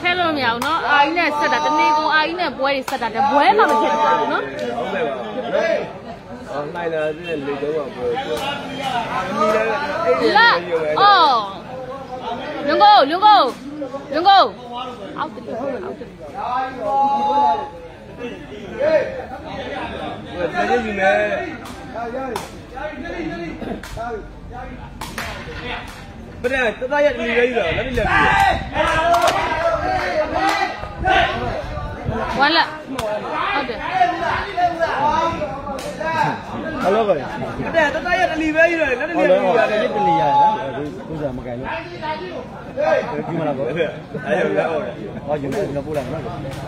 ထဲလို့မရဘူးနော်အာကြီးနဲ့ဆက်တာတနေ့ကုန်အာကြီးနဲ့ပွဲတွေဆက်တာတပွဲမှမဖြစ်ဘူးနော်ဟုတ်ကဲ့ပါနိုင်လာတဲ့လေတော့ပွဲလာအော်လုံကိုအောက်တည်းတကယ်ကြီးမယ်ဘယ်နဲ့တသားရနေရည်တော့လက်လက်ဝမ်းလက်ဟုတ်တယ်ဟလိုပဲဘယ်နဲ့တသားရနေပဲရည်တော့လက်လက်ရတယ်လက်တလီရတယ်ကိုစားမကင်လို့ဒီမှာတော့အဲ့ရောလက်အော်ဟောယူနေပို့လိုက်နော်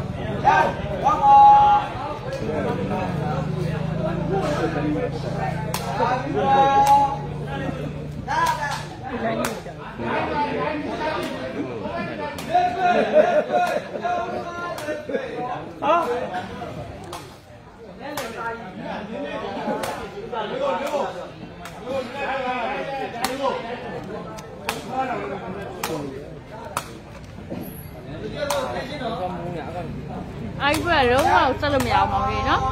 အိုက်ဘက်လုံးဝဆက်လို့မရအောင်ပါဘူးနော်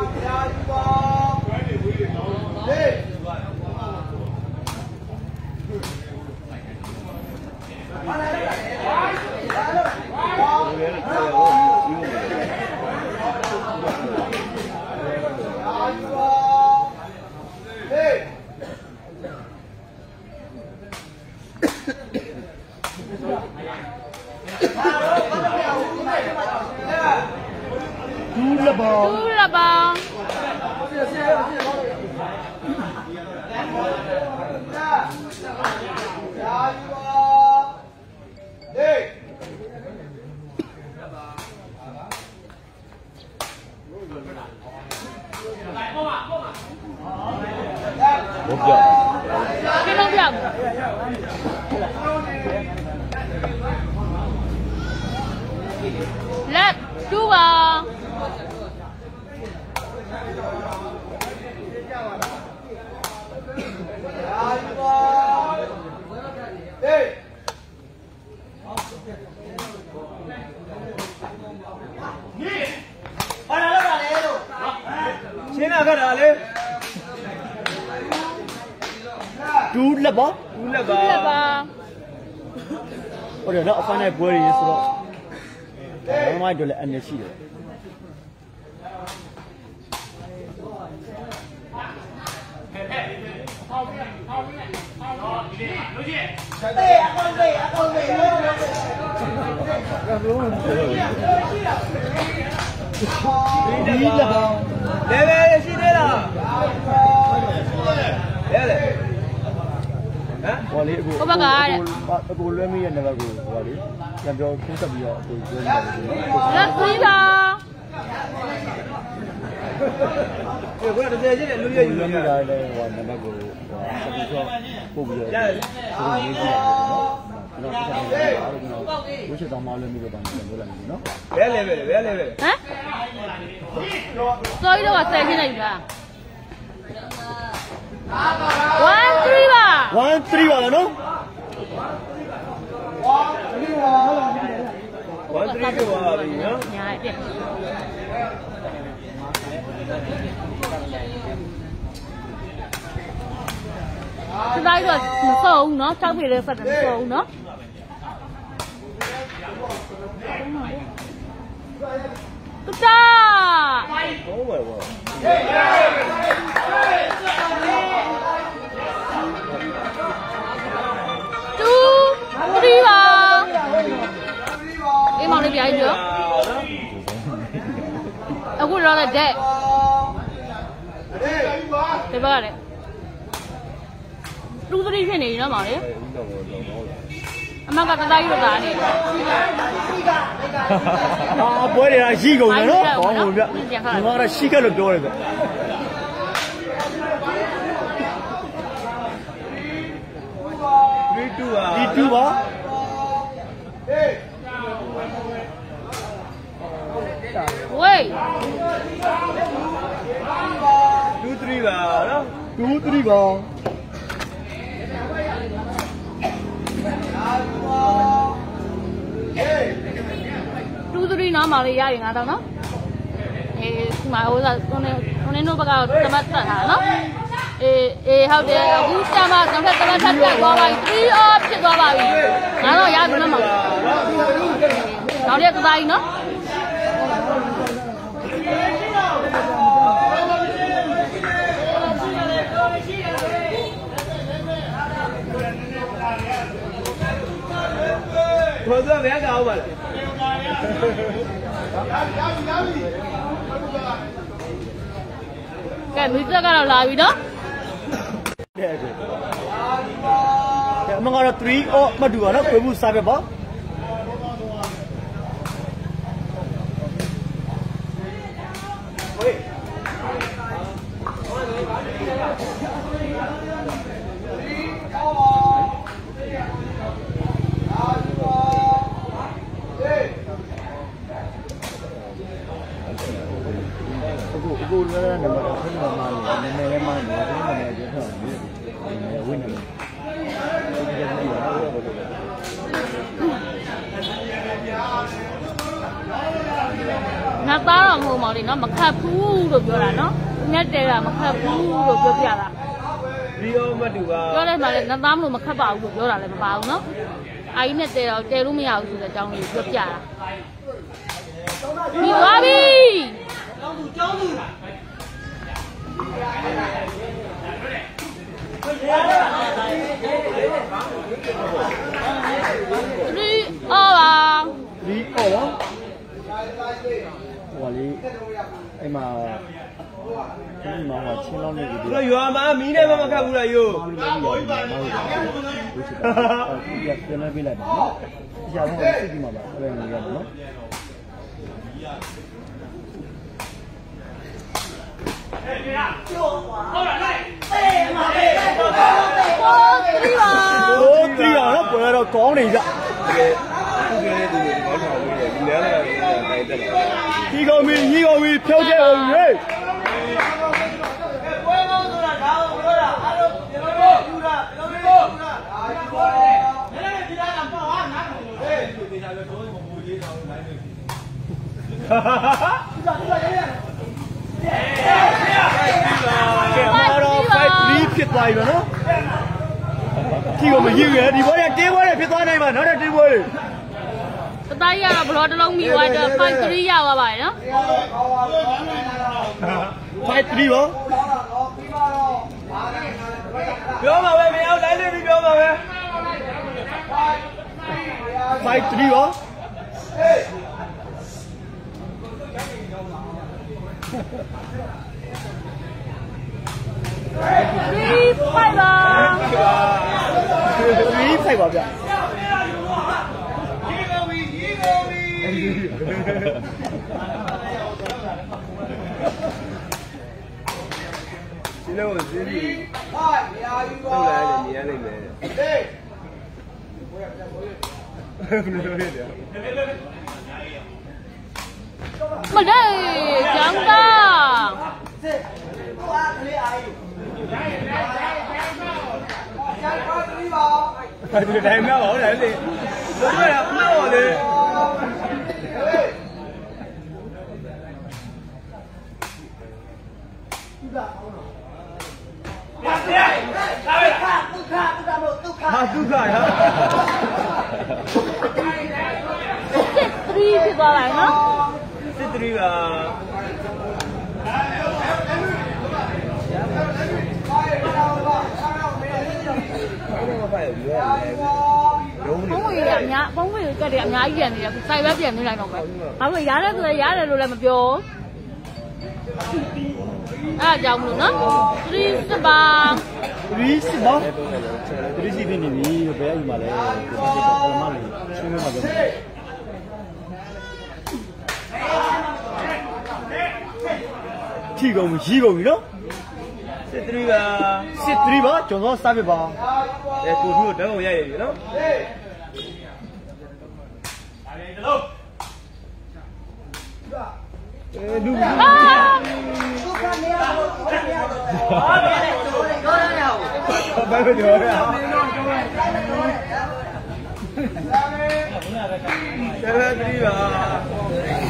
တူလပါဟုတ်ပြကင်းလုံးပြလက်တူပါရှင်းလာခဲ့တာလေတူးလက်ပါဟုတ်တယ်နော်အဖိုင်းနဲ့ပွဲရည်ဆိုတော့ဘာမှတော့လည်းအနေရှိတယ်ဒီလက်ပါလေပဲရှိသေးလားလေလေဟမ်ဘောလေးအခုဟိုဘက်ကတဲ့အကူလွှဲမိရဲ့နံပါတ်ကိုဟိုလေပြန်ပြောခင်းဆက်ပြီးတော့အကူလွှဲမိတယ်လက်ပြီးပါဘယ်ကတော့တကယ်ချင်းလူရယူနေတာလေဟိုနံပါတ်ကိုဟိုဆက်ပြီးတော့ပို့ပြီးတော့ဒီလိုရေးကြည့်ရတယ်နော်တော့ဝှချတောင်းမလို့မျိုးတော့ပြောလိုက်မယ်နော်ဘယ်လေပဲဟမ်စောကြီးတော့ဆက်ခင်းလိုက်ပြီလား1 3ပါ 1 3ပါနော်1 3ပြောပါပြီနော်ညာတဲ့စတိုင်းတော့မစောဘူးเนาะ၆ပြေလေးဆက်တယ်မစောဘူးเนาะတူတာဟုတ်ပါဘူးတူ3ပါအေးမောင်လေးပြားကြီးပြောအခုတော့တဲ့ဒီဘက်ကလည်းတူ3ဖြစ်နေပြီเนาะမောင်လေးအမကတသားကြီးတော့သားနေပွဲတွေကရှိကုန်တယ်နော်ဟောဘူးဗျဒီမှာတော့ရှိခဲ့လို့ပြောတယ်ဗျ3 2ပါဝေး 2 3ပါနော် 2 3ပါဟပြီနော်မောင်လေးရရင်9000နော်အေးဒီမှာဟိုစားကိုနေတို့ဘက်ကတမတ်တက်တာနော်အေးဟုတ်တယ်အခုတမတ်တော့တမတ်တက်သွားပါပြီ3 off ဖြစ်သွားပါပြီ9000ရပြီနော်မောင်နောက်တဲ့ကစားကြီးနော်ဘာသာမရကောင်းပါလားကဲမိသက်ကတော့လာပြီနော်အမကတော့3 or မတူပါနော်ခွေးဘူးစားပဲပေါ့ကိုလည်းနံပါတ်ဆက်နေမှာနည်းနည်းလေးမှနေတယ်နည်းနည်းလေးပြောထားတယ်ဝင်နေတယ်ငါသားတော့မဟုတ်ပါဘူးနော်မခတ်ဘူးလို့ပြောတာနော်ငက်တဲတာမခတ်ဘူးလို့ပြောပြတာဒီရောမတူပါပြောလိုက်ပါလေငါသားမလို့မခတ်ပါဘူးလို့ပြောတာလည်းမပါဘူးနော်အာကြီးနဲ့တဲတော့တဲလို့မရဘူးဆိုတဲ့အကြောင်းလေးပြောပြတာပြီးသွားပြီကျောင်းသူဒီအော်ပါဒီအော်ပါဟိုလေအဲ့မှာဒီမှာချင်းလောင်းနေပြီဒီရွာမှာမီးနဲ့မခတ်ဘူးလားယိုပြန်နေပြလိုက်ပါနော်ဆရာကစစ်ပြီးမှာပါပြန်နေရတယ်နော်တော့ပေါ်တော့ကောင်းနေကြဒီကောင်မင်းကြီးကောင်မင်းဖြုတ်ခဲ့အောင်ဟေးဖြစ်သွားပြီနော်ဒီကိုမယူရဒီဘောရတင်းပွဲဖြစ်သွားနိုင်မှာနောက်တဲ့တင်းပွဲတွေတသားကြီးကတော့ဘလော့တစ်လုံးမိသွားတော့5-3ရသွားပါတယ်နော် 5-3ပါပြောပါပဲမရောက်လိုက်လို့ပြောပါပဲ 5-3ပါ 5ပါ 3-5ပါဗျဒီလိုစီးပြီးဟာရာယူပါဟုတ်လားနေရနိုင်မယ်ဟေးဘယ်လိုလဲမလေးကျောင်းသားစစ်ဟိုအားကလေးအားယူကျန်ပါသေးပါဒီတိုင်းမဟုတ်လားလေတို့ရမှတ်ပါလေဟာဒုက္ခရ 3ဖြစ်သွားလိုက်နော် 3ပါဘုံဝင်ရအများဘုံဝင်ကတည်းကအများကြီးပြန်နေတယ်ခုစိုက်ပဲပြန်နေလိုက်တော့ပဲဘာလို့ရတယ်ဆိုလည်းရတယ်လို့လည်းမပြောအဲ့ကြောင့်မလို့နော်3စပါ 3စပါ3စီနေပြီဘယ်အိမ်မှာလဲဒီမှာပလမလေးရှင်းမှာပြောထီကုန်ရီကုန်ပြီနော် 3ပါ 3ပါကျွန်တော်စားပြပါကိုတို့တန်းကုန်ရရပြီနော်လူဒုက္ခနေရတော့ဘာပဲပြောရအောင်ဆယ်3ပါ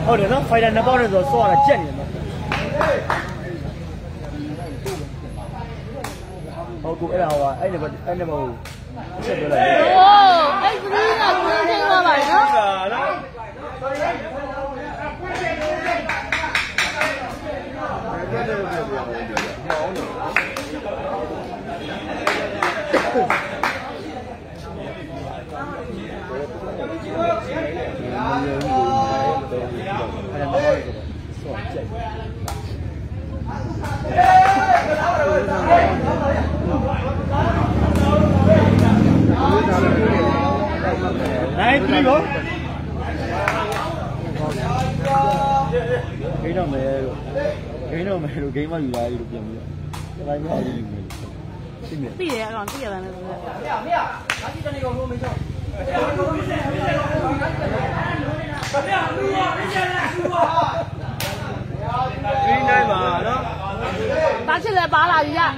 ဟုတ်တယ်နော်ဖိုင်တာနှစ်ပေါက်နဲ့ဆိုဆော့ရတာကြက်နေတယ်နော်ဟုတ်ကူအဲ့ဒါဟိုအဲ့နဲ့မဟုတ်ချက်ပြောလိုက်โอ้ไอ้3ကကိုင်းချင်းသွားပါနော်နိုင်ပြီလို့ဂိမ်းတော့မယ်လို့ဂိမ်းမယူလာလို့ပြန်ပြီးတော့တိုင်းမအောင်ယူမယ်သိတယ်သိတယ်အကောင်သိရတယ်လည်းဆိုတော့ငါကြည့်တယ်နေကောင်လို့မင်းတော့ဒီနိုင်ပါနော်တားချစ်လည်းပါလာပြီက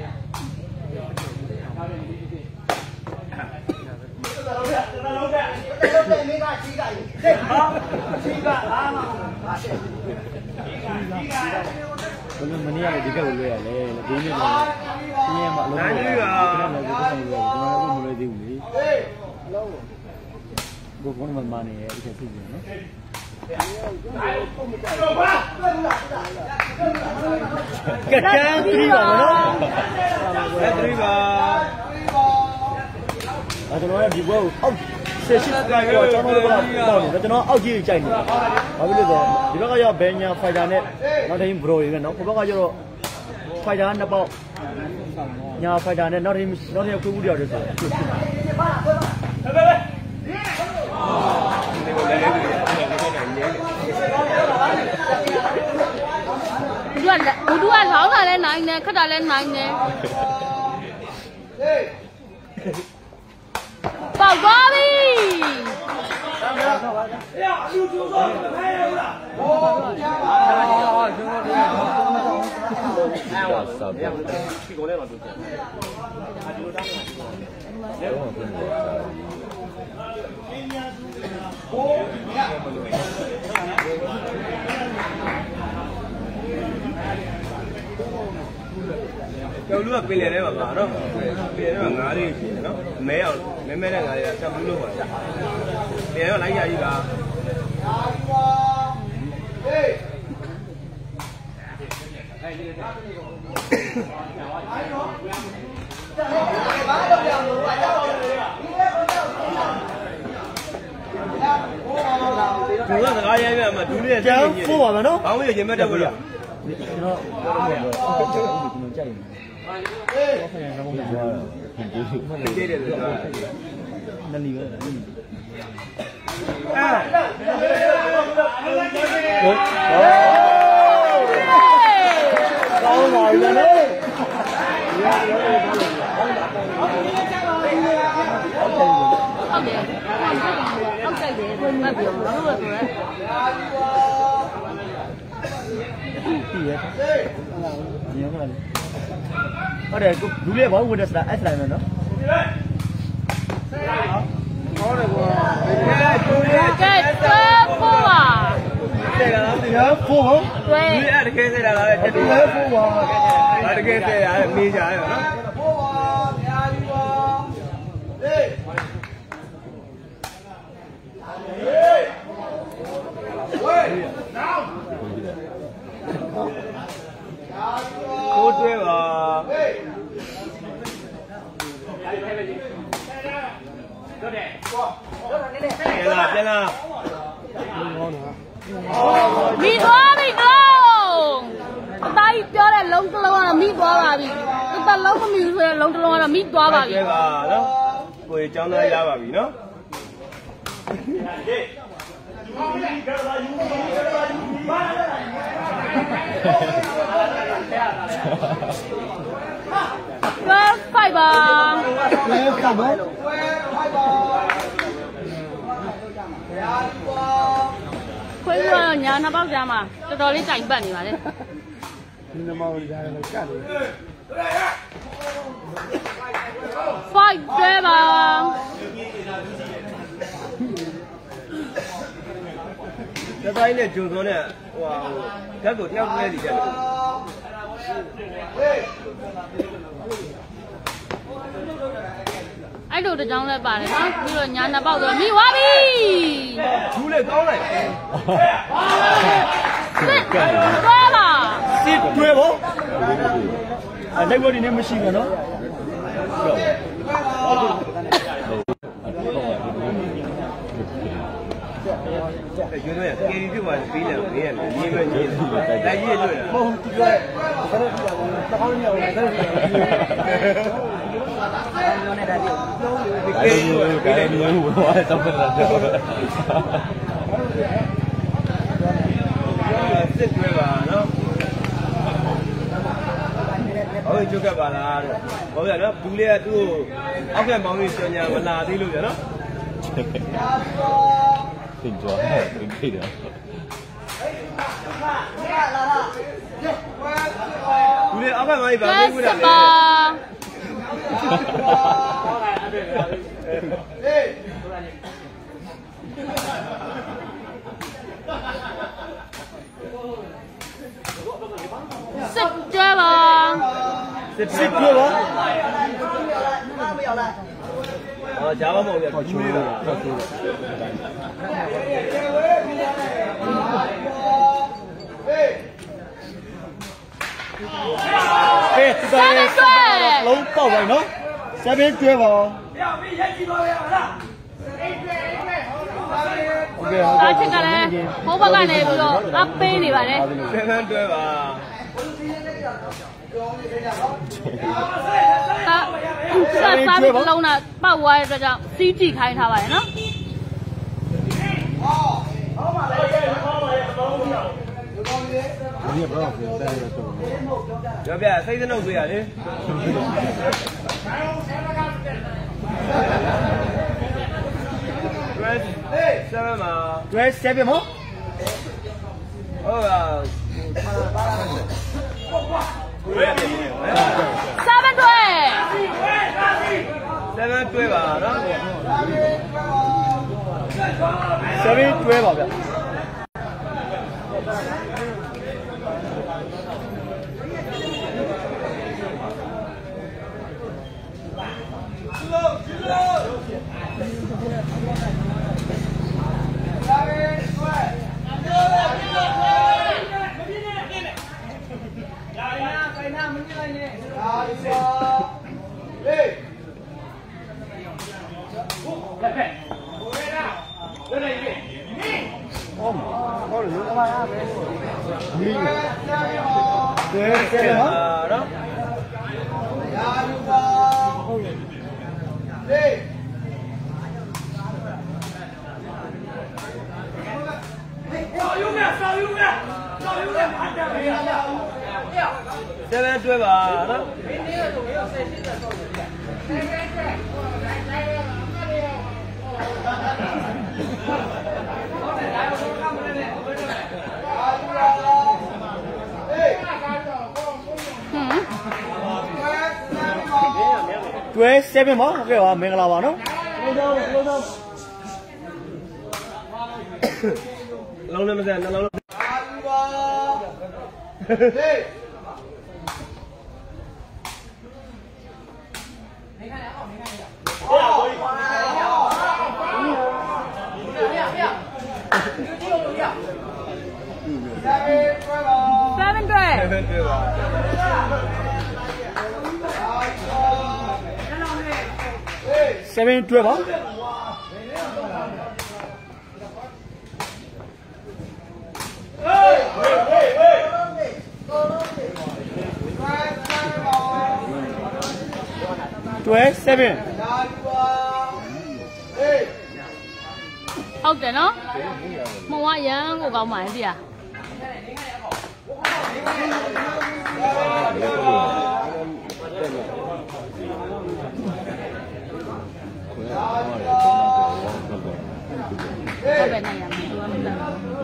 ဘယ်လိုမနေရလဲဒီကက်ကိုလွှဲရလဲဒီနေ့တော့ဒီနေ့မှအလုံးနိုင်ပြီပါကျွန်တော်လည်းမလွှဲသေးဘူးလေဘုန်းမနေရဒီကက်ဖြစ်နေနော်ကက်တန်3ပါနော်3ပါကျွန်တော်ကဒီဘက်ကိုအောက်18ကတော့ကျွန်တော်တို့ကပေါ့နေကျွန်တော်အောက်ကြီးကြိုက်နေဘာဖြစ်လို့လဲဒီဘက်ကရောက်ဘယ်ညာဖိုင်တာနဲ့နောက်တိုင်းဘရိုတွေပဲနော်ဟိုဘက်ကကျတော့ဖိုင်တာနှစ်ပေါက်ညာဖိုင်တာနဲ့နောက်တိုင်းခွေးမှုတယောက်တည်းဆိုဘူတူကလောင်းတာလည်းနိုင်တယ်ခက်တာလည်းနိုင်တယ်ပေါက်သွားပြီကျော်လူကပင်လယ်ထဲမှာပါနော်ပင်လယ်ထဲမှာငါးလေးရှိတယ်နော်မဲအောင်မဲနဲ့ငါးလေးကဆက်ဘူးလို့ပါပင်လယ်တော့လိုက်ရကြီးပါသူကစကားရဲပြမှာဒူးလေးကျန်ဖို့ပါမယ်နော်ဘောင်းလေးရင်မဲ့တက်ဘူးလားကျွန်တော်ကြိုက်နေဘာဖြစ်လဲတော့ပြောတာကြည့်တယ်လို့ပြောနလီပဲကောင်းပါလေနော်ဟုတ်တယ်ဟုတ်တယ်ကိုမပြောဘူးလို့ဆိုရဲပြီရဲ့ညောင်းလာလေဟုတ်တယ်လူလေးဘောင်းဝင်တဲ့စတာအဲ့စတိုင်းပဲနော်ဟောတယ်ကွာကဲတွဲဖို့ပါတဲ့လားတရားဖို့ဟုတ်တွဲဒီအဲ့တကယ်စေတာလားတက်တူဖို့ပါအဲ့တကယ်စေရမေးကြရနော်ဖို့ပါများပြီပါဟေးကိုတွဲပါပြန်လာမိသွားပြီတော့အသားကြီးပြောတဲ့လုံးတစ်လုံးကတော့မိသွားပါပြီတစ်လုံးမမိဘူးဆိုရင်လုံးတစ်လုံးကတော့မိသွားပါပြီကဲပါနော်ကိုယ်ကျောင်းသားရပါပြီနော် 5ပါခွေးကတော့ညာနှစ်ပေါက်ကြားမှာတော်တော်လေးကြိုင်ပတ်နေပါလေဒီနမောင်ကြားလည်းကတ်နေ 5တွဲပါတက်တိုင်းနဲ့ဂျုံစောနဲ့ဟိုဓာတ်ကိုတယောက်တည်းစီကြတယ်အဲ့တို့တကြောင်လည်းပါတယ်နော်ပြီးတော့ညာနှစ်ပေါက်ဆိုမိသွားပြီဘူးလေကောင်းလိုက်စစ်တွဲပါစစ်တွဲပေါ့လိုက်ဘောဒီနဲ့မရှိဘူးနော်ရွှေတို့ရကေဒီပြုတ်ပါပြီးတယ်နေရတယ်ညီပဲညီတယ်တိုက်ကြီးရွှေရဟုတ်သူပြောတယ်ဘယ်လိုပြောလဲတကောင်းနေအောင်လည်းတယ်ကေဒီကဲမျိုးဘာတော့ပြန်လာတော့စစ်တွဲပါနော်ဟုတ်ကြုတ်ကပ်ပါလားတဲ့ဘောပြနော်ဘူးလေးကသူ့ကိုအောက်ကမောင်းပြီးကြော်ညာမလာသေးလို့ပြနော်သင်ကြောတယ်ပြေးတယ်ဘူးလေးအောက်ကမောင်းပြီးပါပြီးဘူးလားစစ်တွဲပါစစ်တွဲပါ哦，加了毛病，出来了。 哎，龙爆位喏，这边绝吧。 大家看嘞，好不干嘞，不咯，阿飞你吧嘞。 这边对吧？ 三邊လုံး啦，北位就CG 開ထားပါတယ်နော်。 有邊細啲弄佢啊你？7嘛 ？7嗎？ 好啊。 7對 7對吧，喏。 7對吧，ဗျ。 7對吧，喏。 對7嗎？ဟုတ်ကဲ့ပါမင်္ဂလာပါနော်လုံးလည်းမစနှလုံးလုံး 7對吧對7 ဟုတ်တယ်နော်မုံဝရန်ကိုကောင်းပါရဲ့ဗျာဟုတ်ပဲနိုင်ရမယ်သူကမတတ်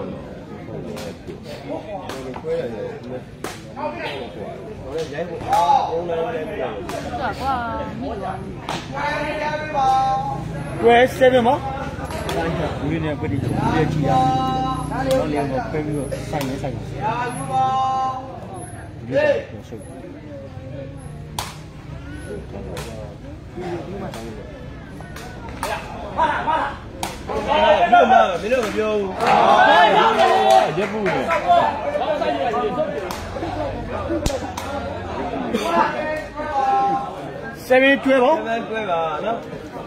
ကွာမိသွား对7嗎？ဘူးလေးနဲ့ပြည့်ကြည့်ရတော့လည်းတော့ပဲပြီးတော့ဆိုင်နေဆိုင်နေဒီလိုဆိုမင်းတို့မပြောဘူးရက်ဘူးလေ7 12ပေါ့ 7 12ပါနော်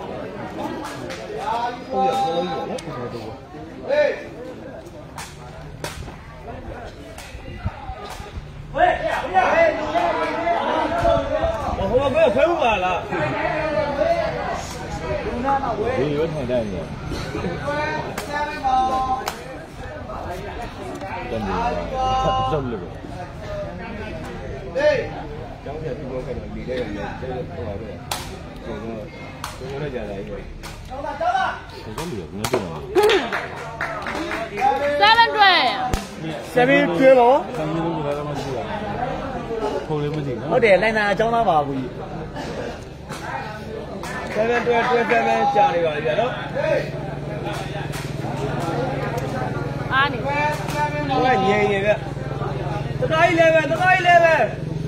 ဟုတ်ရဘယ်လိုလဲဟေးဟိုဘယ်ခွဲဦးပါလားဒီရောထိုင်တယ်ညတမ်းတယ်တော့လို့ကျောင်းပြပြီးတော့ကတော့ဒီလေးရတယ်ကျဲဟိုပါပဲကျွန်တော်လည်းကြာလာပြီကျောင်းလာကျောင်းလာဒီလိုငါပြောတာ 7 12 7 12ပေါ့ဆန်းကြီးတို့ကတော့မရှိဘူးထိုးလေးမသိဘူးဟုတ်တယ်လိုင်းနာအကြောင်းသားပါဘူးကြီး 7 12 27ကြာနေပါလေဗျာနော်အားနေဟိုကငြိမ်နေဗျတခါကြီးလည်းပဲတခါကြီးလည်းပဲ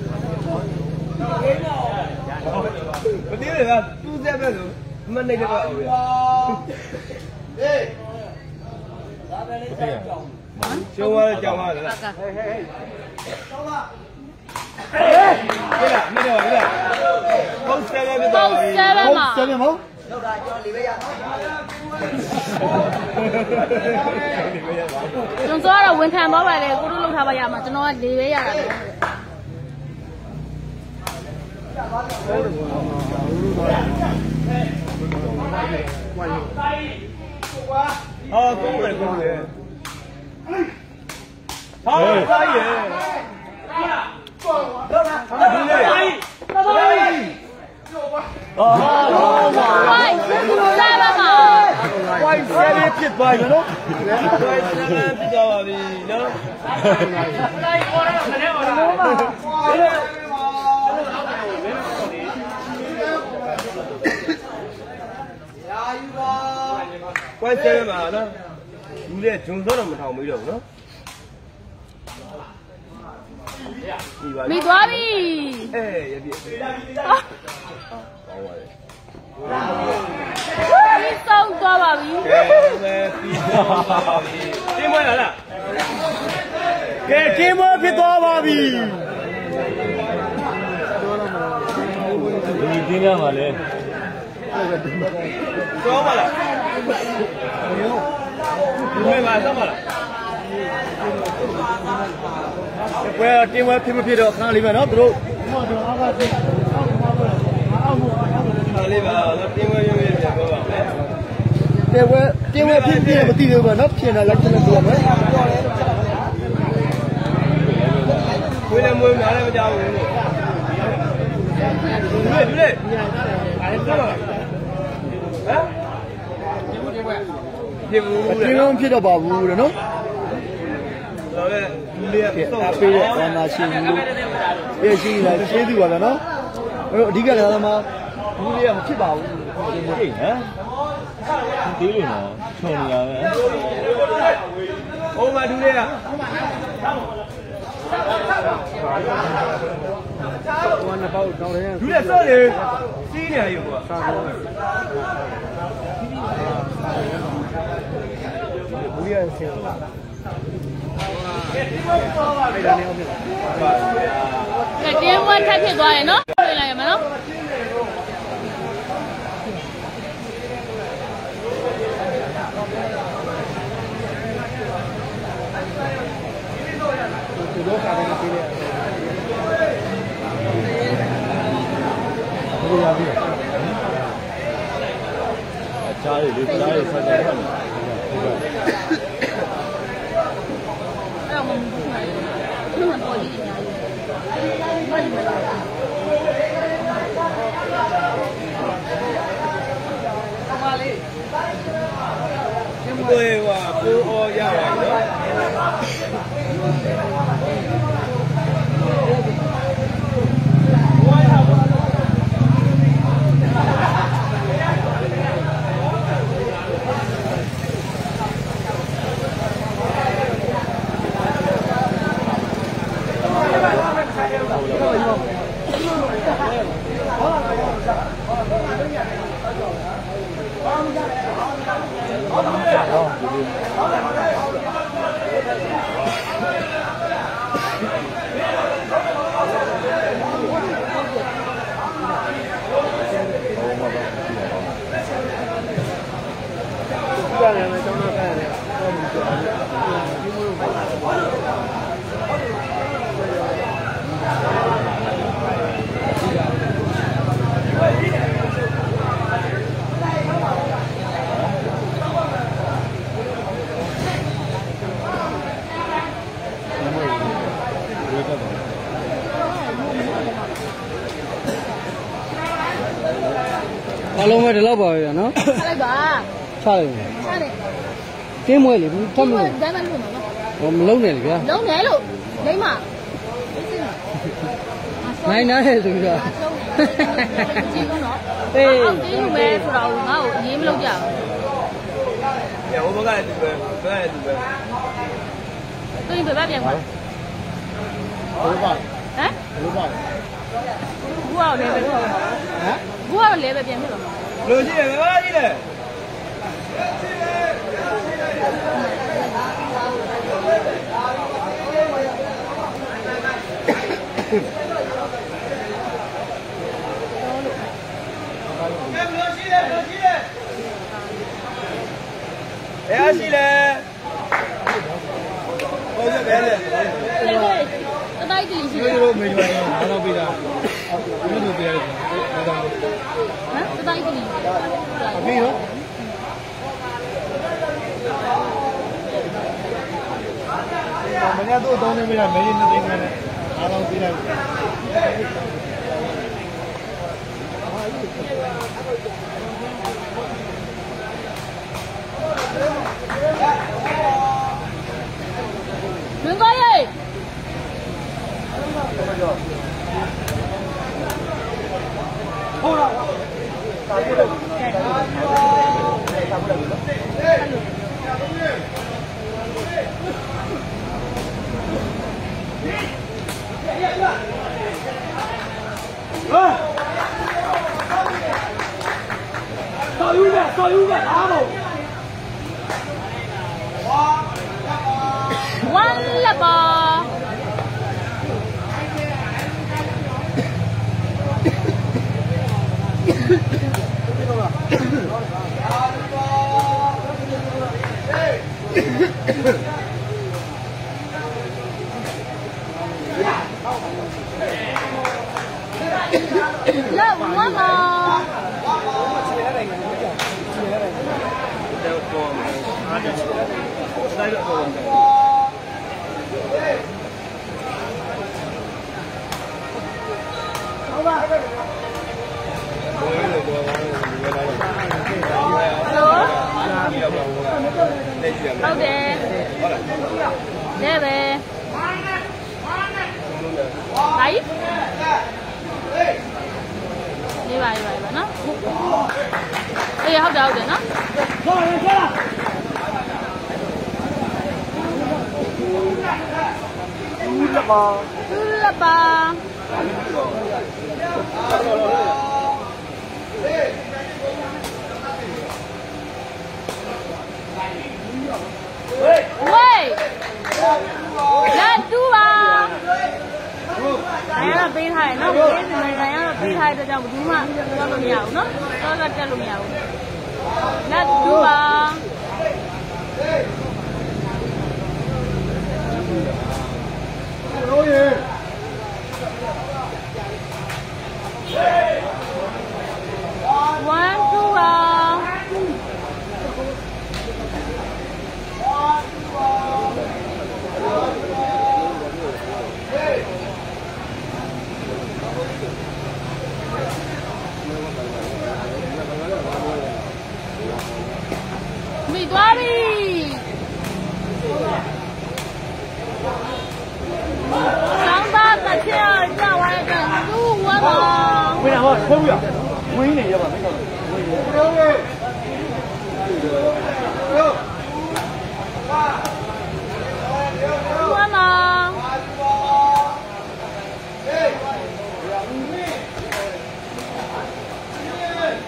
မသိဘူးလားသူ့ဆက်ပဲဆိုမနေတော့ဘူးဗျာရှုံးသွားတဲ့ကြောင်ပါလားဟေးဟေးရှုံးလားဟေးလားမင်းတော့ဗျာပုံစံလည်းပြတော့ပြီ 7မှာ 7ပေါ့ကျွန်တော်ကတော့ဝန်ခံသွားပါလေကိုတို့လောက်ထားပါရမှာကျွန်တော်က၄ပဲရတာလေဟာကိုယ်ကိုယ်လေဟာဆိုင်ရဒီလေဝိုင်း7မှာဝိုင်း7ဖြစ်သွားပြီနော်ဝိုင်း7ဖြစ်သွားပါပြီနော်ဝိုင်း7မှာနော်လူတွေဂျုံစောတော့မထောင်ပြီးတော့ဘူးနော်မိသွားပြီအေးရပြည့်ပြီးဆုံးသွားပါပြီကဲပြီးသွားပါပြီတင်းမလားကဲကင်းမဖြစ်သွားပါပြီဒီတင်းရမှာလေကျော်ပါလားဘယ်မှာတော့မလားပွဲတင်းပွဲဖြစ်မဖြစ်တော့ခဏလေးပဲเนาะသူတို့အားလေးပါတင်းပွဲရုံးရပြန်ပြောပါမယ်တင်းပွဲဖြစ်မသိသေးဘူးပဲเนาะဖြစ်နေလိုက်ချင်လို့ပြောမယ်ခွေးလည်းမွေးများလည်းမကြောက်ဘူးလို့ဒီလေအားလည်းတော့ဟမ်ဖြစ်ဘူးလေတင်းလုံးဖြစ်တော့ပါဘူးတဲ့เนาะတော့လေလူလေးကစောက်ပေးတဲ့ဝန္တာရှင်ကြီးလို့ပြည့်ရှိနေတာရှင်းသူပါလားเนาะအဲ့တော့အဓိကလည်းသမားလူလေးကမဖြစ်ပါဘူးဟမ်ဒီလိုနော်ချုံနေရပဲဟိုမှာလူလေးကဟိုနှစ်ပေါက်တောင်းတယ်လူလေးစော့လေစီးနေရကွာဘူးရဆင်းလာတင်းဝတ်ထပ်ဖြစ်သွားတယ်နော်တွေ့လိုက်ရမယ်နော်ဒီလိုခါတယ်ပြေးတယ်ဘယ်လိုရပြီအချားလေးကြားရဆက်တယ်ဟုတ်အဲ့တော့မဘူးနိုင်ဘူးဘယ်လိုပေါ်ကြီးညာကြီးကိုယ်ဟာကိုအော်ရပါနော်အလုံးမဲ့ဒီလောက်ပါပဲနော်ထားလိုက်ပါချလိုက်မယ်ထားတယ်ကင်းမွဲလေဘူးထပ်မလို့ဒါမှမဟုတ်နော်ဟောမလုံးနဲ့လေဗျာလုံးတယ်လို့လိမ့်မနိုင်နာတယ်ဆိုပြီးတော့ကြည့်ကုန်တော့အေးအောက်တင်းယူမယ်ဆိုတော့ငါ့ကိုအရေးမလုပ်ကြဘူးညဟိုဘက်ကလည်းသူပဲဘက်ကလည်းသူပဲသူရင်ဘယ်ဘက်ပြန်သွားဘယ်ပါဟမ်ဘယ်ပါဘူးကတော့လဲပဲဖြစ်တော့ဟမ်ဘူးကတော့လဲပဲပြန်ဖြစ်တော့လူရှိတယ်ဘယ်မှာရှိလဲ ဘယ်ရှိလဲဟုတ်ကဲ့ဘယ်လဲလေတတိုက်တီရှိတယ်တို့မေးကြတယ်အားတော့ပေးတာဘယ်လိုပေးရလဲဒါတော့ဟမ်တတိုက်တီပြီးတော့မနေ့ကတော့တောင်းနေပြီလားမေးနေတယ်ကနေအားတော့ပေးလိုက်မင်းကောရေဝမ်းလက်ပါလက်ဝမ်းပါဟုတ်တယ်လဲပဲဒါကြီးလေးပါနော်အေးဟုတ်တယ်နော်သူလပါဝေးလက်တူပါဒါရတော့ပေးထားတယ်နော်ပေးနေတယ်ဒါရတော့ပေးထားတဲ့အတွက်ကြောင့်ဘူးမှတော့လို့မရဘူးနော်တော့တက်လို့မရဘူးလက်တူပါတို့ရေ 1 2ပါမိသွားပြီဆောင်းသားတစ်ချက်ကြာသွားတဲ့အတွက်သူ့ဝမ်းပါဝင်လာဟောထိုးရဝင်းနေရပါမင်းတော့တို့ရေတို့ဝမ်းပါနော်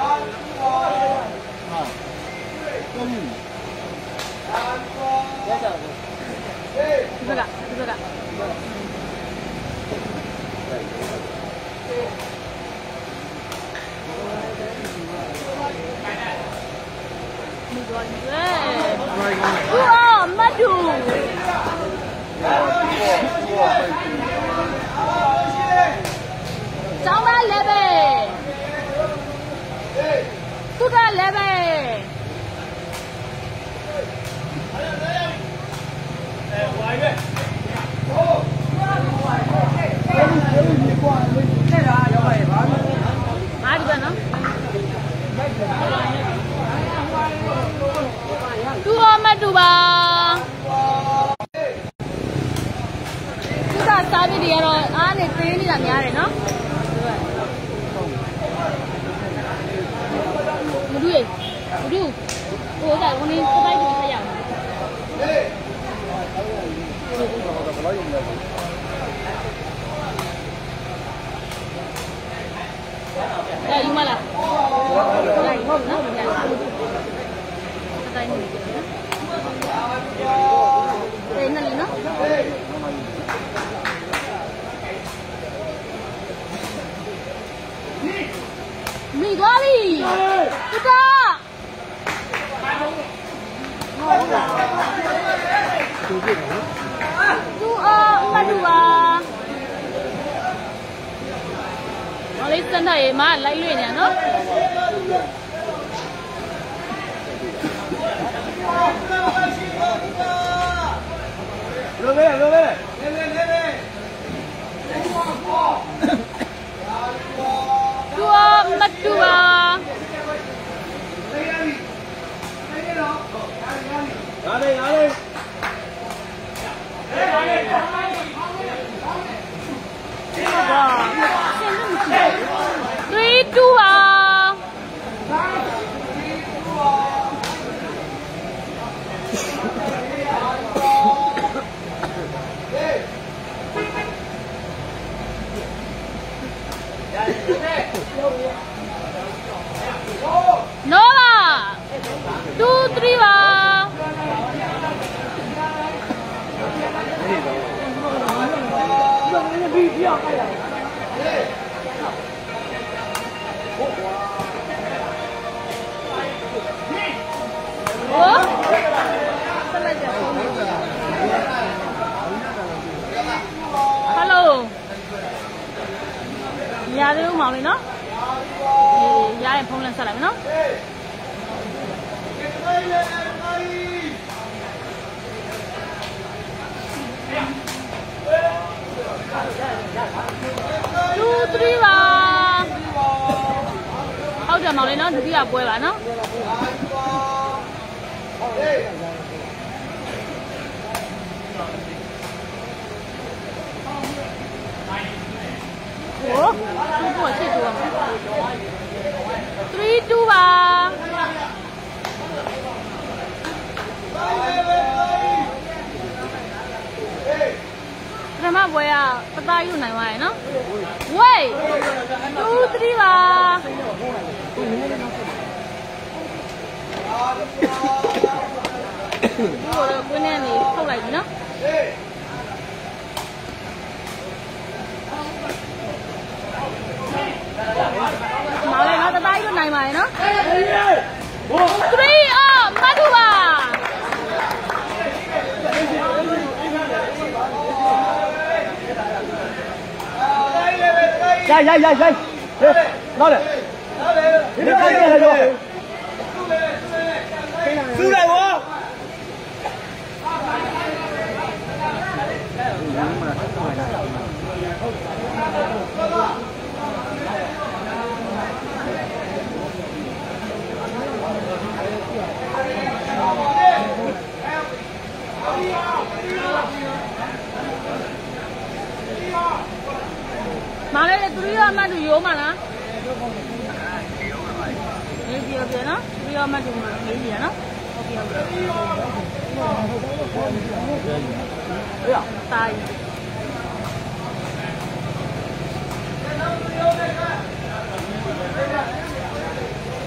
မ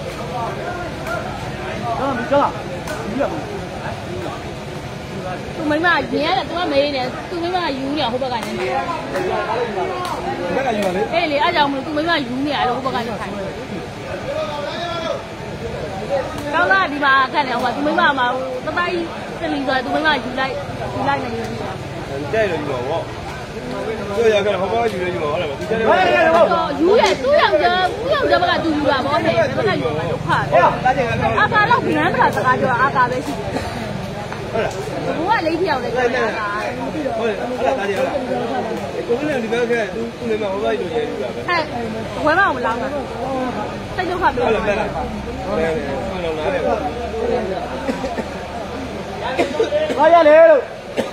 ကျောင်းကသူမိမရင်းရတယ်သူကမေးနေသူမိမယူနေဟိုဘက်ကနေနေဘက်ကယူပါလေအေးလေအားကြောင့်မလို့သူမိမယူနေရတယ်ဟိုဘက်ကနေထိုင်ကောင်းလားဒီမှာခက်နေဟိုကသူမိမမှာတတိုင်းတလီဆိုသူမိမယူလိုက်နေတယ်ကြိုက်လို့ယူပါဗောတို့ရခဲ့ဟောပါယူလို့ယူပါဟုတ်လားသူကြိုက်တယ်ယူရသူ့ယောက်ျားဘက်ကသူယူတာဗောမေဘက်ကယူတာဒုက္ခအာကာတော့ဗျမ်းတာစကားပြောအာကာပဲရှိတယ်ဟုတ်လားဘုကလေးပြောင်းလဲပြောတာအာကာဟုတ်တယ်ဟုတ်လားတားကြဟုတ်လားကိုယ်လည်းဒီဘက်ကသူ့နေမှာဟောပါယူလို့ယူတာပဲဝဲမအောင်လောင်းတာစိတ်ဒုက္ခပြောဟုတ်တာလားဟုတ်လားနားတယ်ဘာရလဲလို့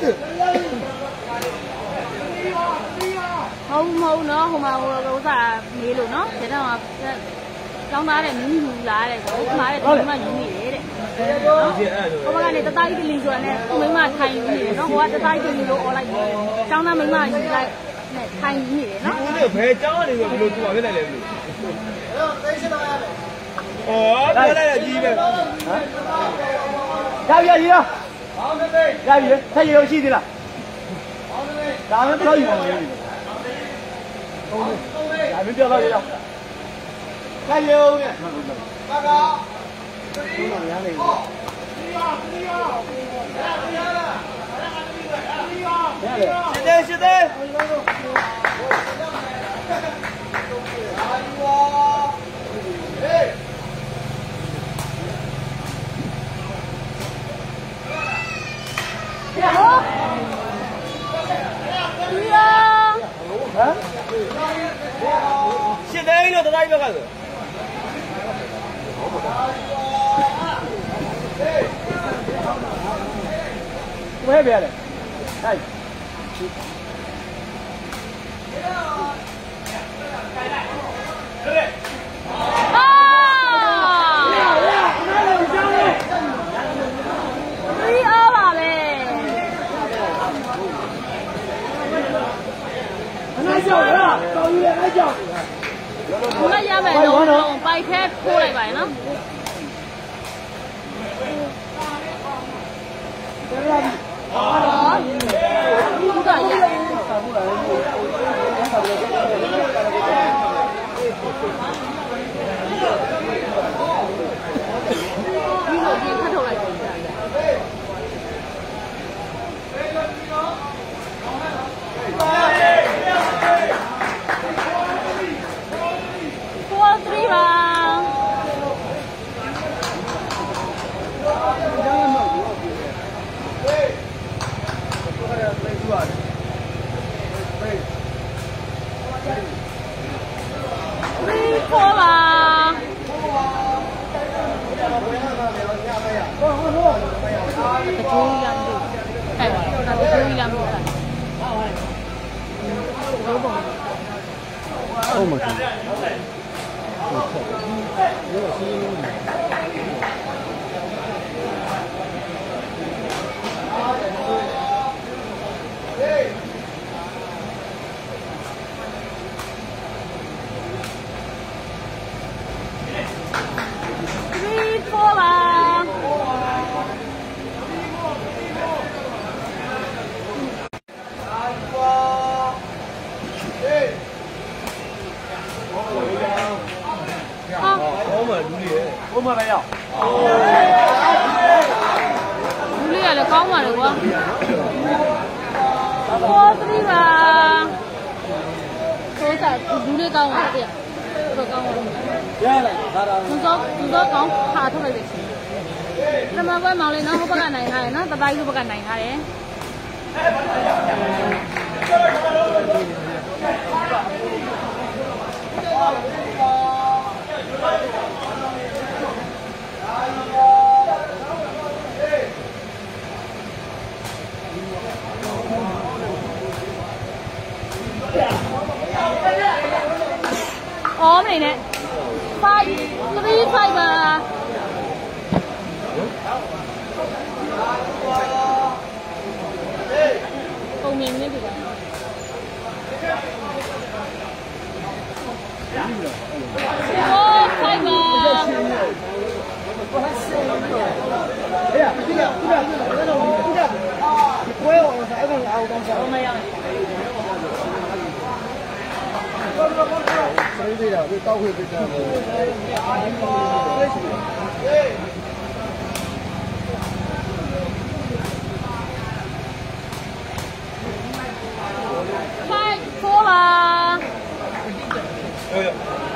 ဟုတ်နော်ဟိုမှာဟိုစားမေးလို့နော်ဒါတော့ကျောင်းသားတဲ့မင်းယူလာတဲ့ကိုမှားတဲ့ဒီမှာယူနေတယ်တဲ့နော်ဟိုဘကနေတသားကြီးတလီဆိုတာနဲ့သူမိမထိုင်ယူနေတယ်နော်ဟိုကတသားကြီးတလီလို့អော်လိုက်တယ်ကျောင်းသားမိမယူလိုက်နဲ့ထိုင်ယူနေတယ်နော်ဦးလေးဘယ်ကြောင်းနေဆိုဘယ်လိုသူ့မှာဖြစ်နိုင်လဲလို့အော်ပြောလိုက်ရကြီးပဲဟမ်ရပြီရပြီဆက်ရရှိသေးလားဒါမှမဟုတ်ယူပါမယ်ဒါမပြောတော့ရအောင်ဆက်ရုံနဲ့ကာကာဒီမှာရနေပြီရှင်းတယ်ရှင်းတယ်လို့တတိုင်းဘက်ကဆိုဝဲပြရတယ်ဟဲ့ဘုကရမယ်လုံးပိုက်ခဲထိုးလိုက်ပါရနော်ဘုကရဒီလိုကြီးဖတ်ထုတ်လိုက်တယ်ဟုတ်မှာဘုမပဲရောက်လူလေးကလည်းကောင်းပါလေကွာပေါ်3ပါဆိုတော့လူလေးကောင်းပါတဲ့တော်ကောင်းပါရလိုက်ဒါတော့သူတော့ကောင်းခါထုတ်လိုက်တယ်ပထမပွဲမောင်လေးနော်ဟိုဘက်ကနိုင်ထားတယ်နော်တတိုင်းလိုဘက်ကနိုင်ထားတယ်အော်မနေနဲ့5 3 5ပါပုံမြင်နေပြီလားပေးသေးတာဒီတောက်ခွေပေးတာ Fight four ပါဟုတ်ရ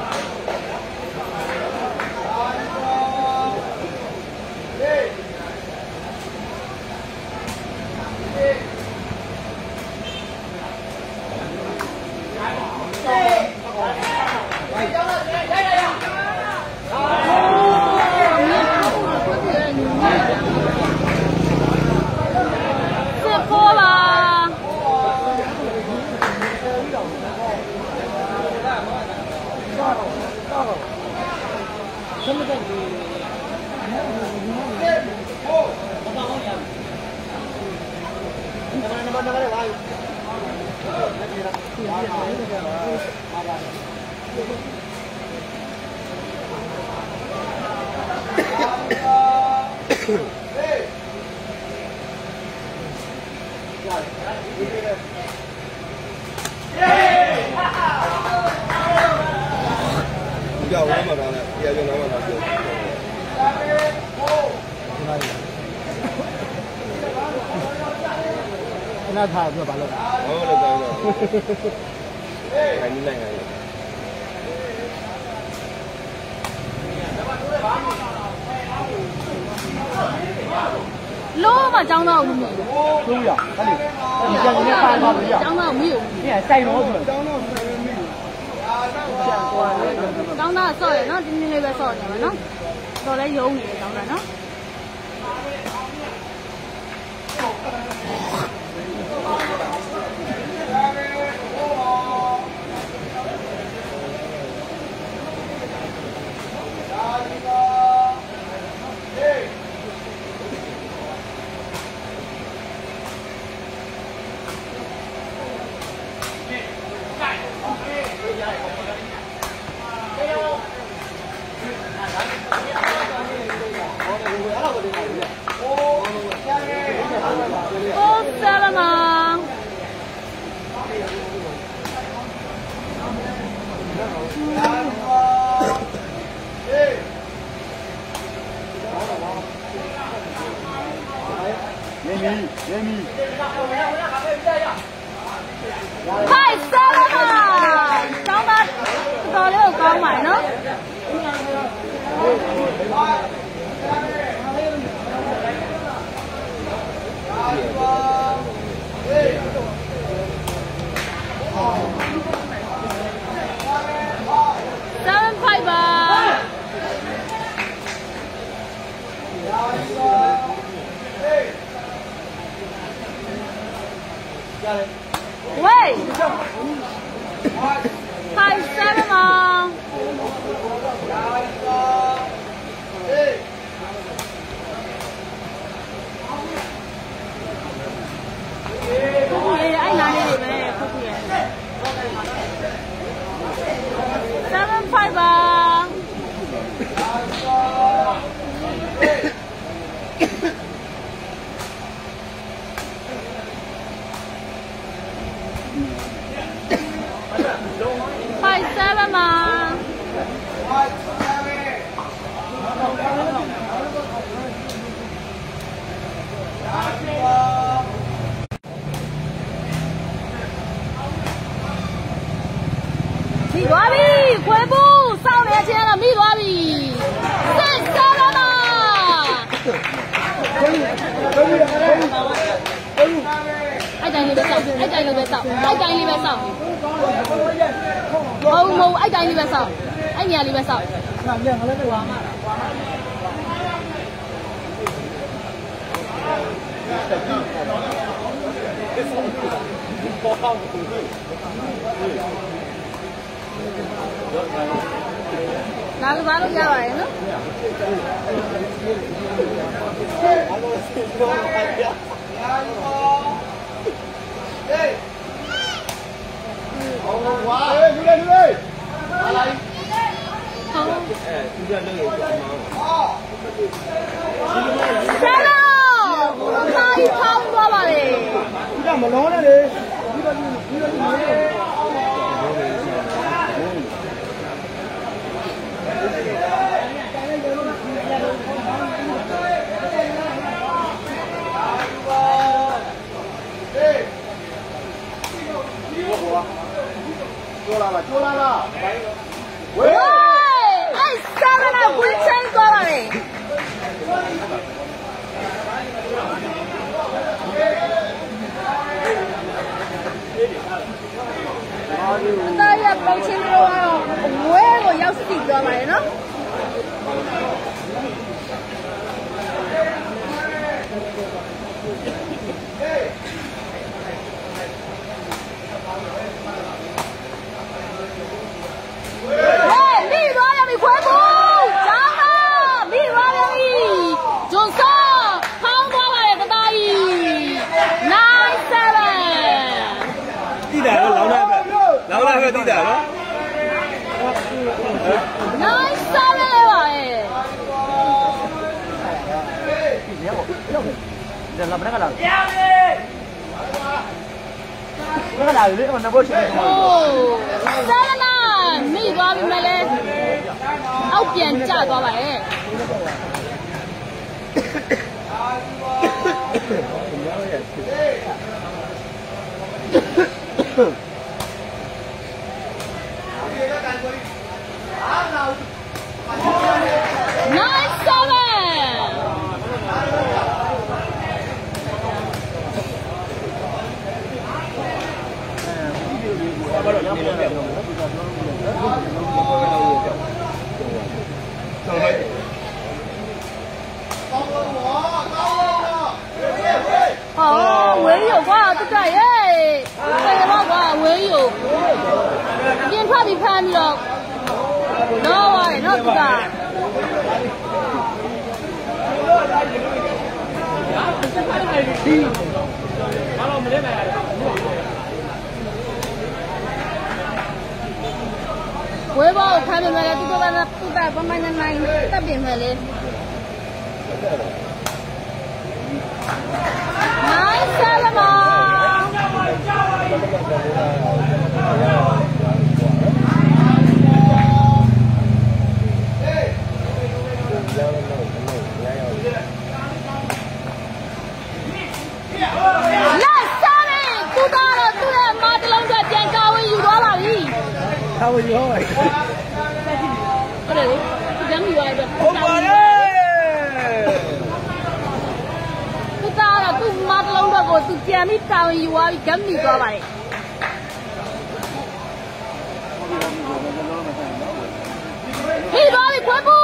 ကြောက်ဝမ်းမှာတော့လည်းတရားကျနာမှာတော့ပြောနားထားပြပါလို့ဟုတ်လို့ကောင်းတော့ခိုင်းနေလိုက်ရတယ်လို့မကျောင်းသားဦးမီ 300အဲ့ဒီကြံနေပါပါလို့ရကျောင်းသားဦးမီကိုဒီစိုက်တော့ဆိုကျောင်းသားဆော့ရနော်တင်းတင်းလေးပဲဆော့နေမှာနော်တော်လဲယုံနေတယ်ကျောင်းသားနော်Hi, Salama! Cháu ta có lấy được con mày nữa. Seven fiber. Wait! Hi, Salama! Anh nói đi về, Seven fiber. Hi, Salama. Mì quá đi, quê bu, sau này chị là mì quá đi. Salama. Anh chạy đi về sau, anh chạy đi về sau, anh chạy đi về sau. Mù, anh chạy đi về sau, anh nhà đi về sau. Nào cái bán nó ra vậy nữa. Hello, tay không qua bà đi. mà nó đấy đi 喂，哎，啥了呢？回城过来嘞。大家抱歉了啊，我要死过来呢。 地带了。 Nice 啥来吧哎。 这那不那个了。那个哪有的？我那不是。 哦，啥了呢？没多少没嘞，好变价多吧哎。Nice 7。哦，唯有瓜这个耶，这个瓜唯有，边看边看了，那哇，那这个。我也把我看明白了，这个把它不带把慢点来，带明白了。来下了吗？来下嘞，都到了，都来马的龙哥见高温有多少亿？ 他会有哎。 不对，两米外的。 好嘛嘞！ tu mat long da ko tu kiami taw yi wa bi gam ni twa ba le hi ba bi khwa bu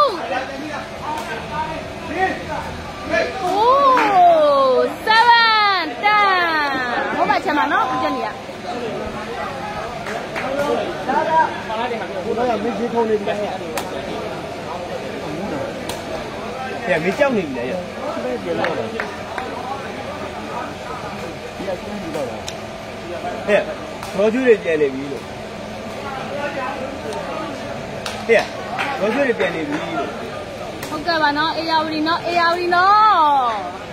oh 7 10 ho ba chen ma no ku chen ni ya 我要没接口那边。 哎，没叫你来呀。ဟဲ့ရောကျွေးတွေပြန်နေပြီလို့ဟဲ့ရောကျွေးတွေပြန်နေပြီလို့ဟုတ်ကဲ့ပါနော်အေယာဝတီနော်အေယာဝတီနော်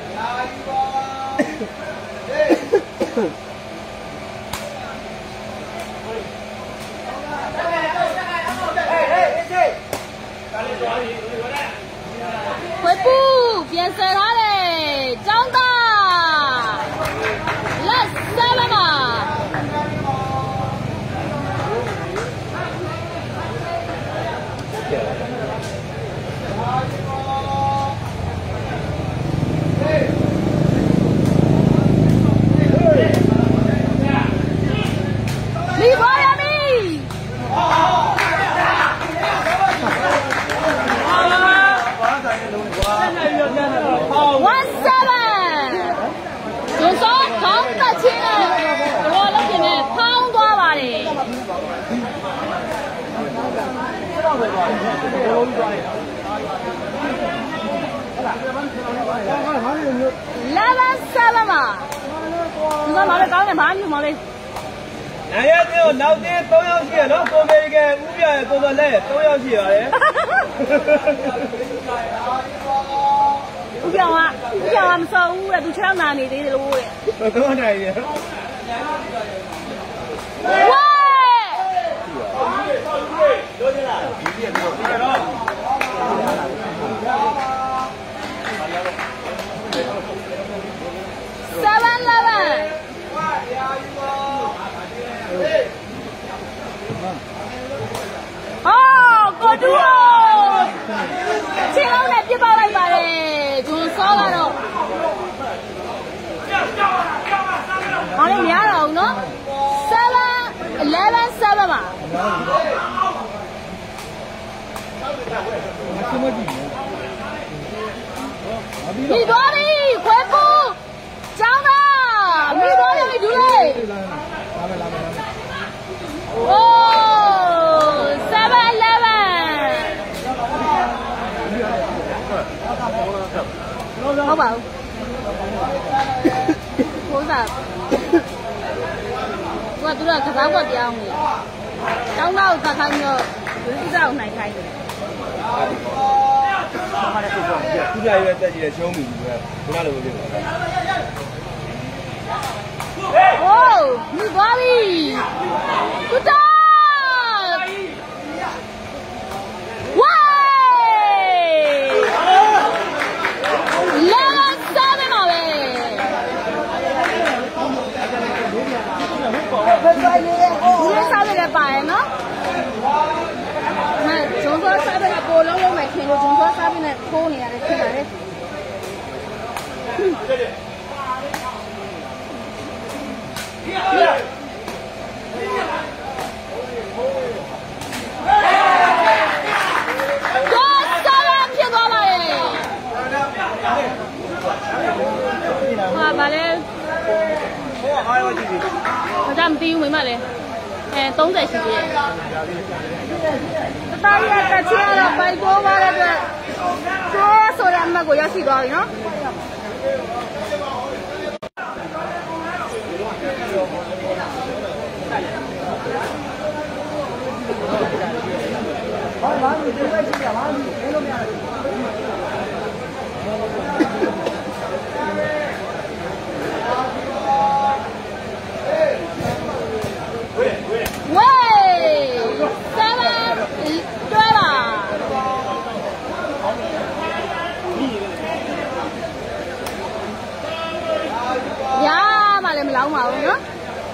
回步变色他嘞长大Let's sell them Leave Miami 17用手扛得起来我那边呢胖多吧嘞11-7嘛你说毛嘞搞点盘子毛嘞嗱一啲နောက်啲3ယောက်ရှိရနော်ကိုမေ嘅ဥပြရဲ့ကိုမလဲ3ယောက်ရှိရတယ်ဥပြောင်းကမစောဘူးတဲ့သူချောင်းနာနေသေးတယ်လို့တဲ့တော့နိုင်ရဝဲပြောချင်လားဒီပြည့်တော့ဒီတော့ 7-11 မိသွားပြီခွဲဖို့ကျောင်းသားမိသွားပြီဒူလေး Oh 7-11ဟုတ်ပါဘူးကိုစားသူကကစားကွက်ပြောင်းနေကျောင်းသားကိုသတ်ခိုင်းတော့လူကြီးစားကိုနိုင်ခိုင်းတယ်သူ့ကြရွယ်တက်ကြည့်တယ်ချုံးပြီသူကခုနလိုမျိုးဖြစ်သွားတယ်โอ้မိသွားပြီကုတာဝေးလာစားတယ်မှာပဲဒီစားတယ်ပါရဲ့နော်ဂျုံစောစားတယ်ပိုလုံးလုံးမဲ့ခင်လို့ဂျုံစောစားပြီးနဲ့ခိုးနေရတယ်ဖြစ်ပါတယ်ဘာလဲဟိုအားရကြည့်ပြီ။ဒါမှမသိဘူးမိမလည်း30ရှိသေးတယ်။တသားရတက်ချင်တော့ပိုက်ပေါ်ပါတဲ့အတွက်ကျော်ဆိုတဲ့အမှတ်ကိုရရှိသွားပြီနော်။ဘာလို့ဒီလိုရှိရမှာလဲဘယ်လိုများလဲမလောင်းပါဘူးနော်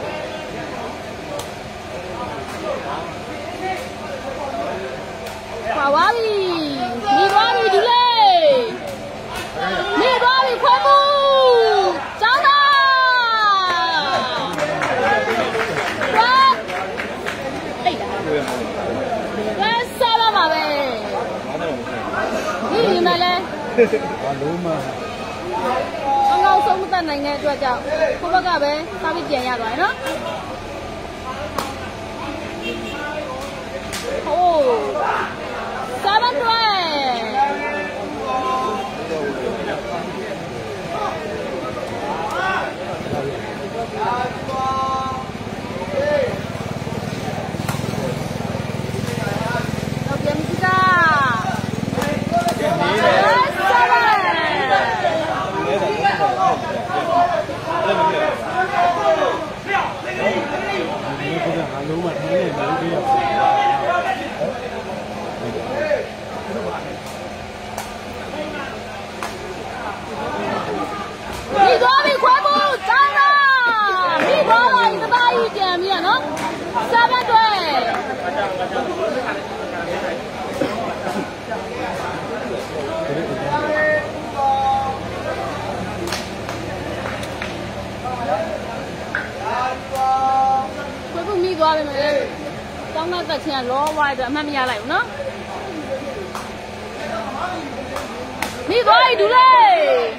ပါဝါပြီမိသွားပြီဒီလေးမိသွားပြီခွဲမှုကျောင်းသားတိတ်တာဆက်လာပါပဲဒီမလဲဘာလို့မှအောက်ဆုံးမတက်နိုင်တဲ့အတွက်ကြောင့်ကိုဘက်ကပဲစားပြီးပြန်ရသွားတယ်နော်ဟိုး7-12သွားပြီမယ်တောင်းတော့တက်ချင်းကလောဝိုင်းတော့အမှတ်မရလိုက်ဘူးနော်မိသွားပြီဒူလေး